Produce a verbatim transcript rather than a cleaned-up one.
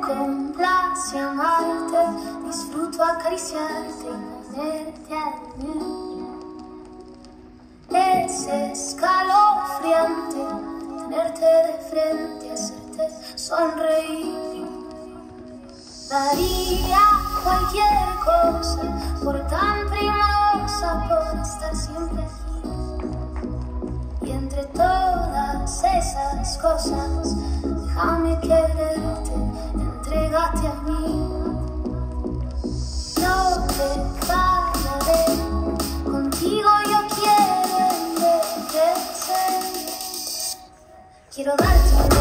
complace amarte, disfruto acariciarte y tenerte a mí. Es escalofriante tenerte de frente, hacerte sonreír. Daría cualquier cosa por tan primorosa, por estar siempre aquí. Y entre todas esas cosas, déjame quererte, entrégate a mí. No te fallaré, contigo yo quiero envejecer. Quiero darte